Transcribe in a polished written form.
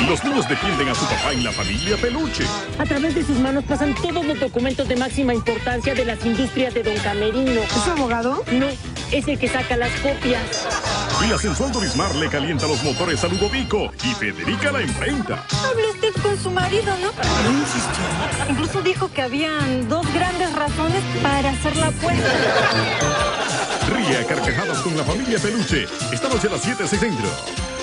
Los niños defienden a su papá en la familia Peluche. A través de sus manos pasan todos los documentos de máxima importancia de las industrias de Don Camerino. ¿Es abogado? No, es el que saca las copias. Y la sensual Dorismar le calienta los motores a Ludovico y Federica la enfrenta. Hable usted con su marido, ¿no? No insistió. Incluso dijo que habían dos grandes razones para hacer la apuesta. Ríe a carcajadas con la familia Peluche. Esta noche a las 7 Centro.